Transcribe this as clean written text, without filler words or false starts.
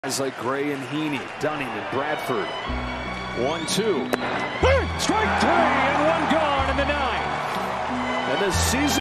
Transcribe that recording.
Guys like Gray and Heaney, Dunning and Bradford. 1-2. Strike three and one gone in the ninth. And the season.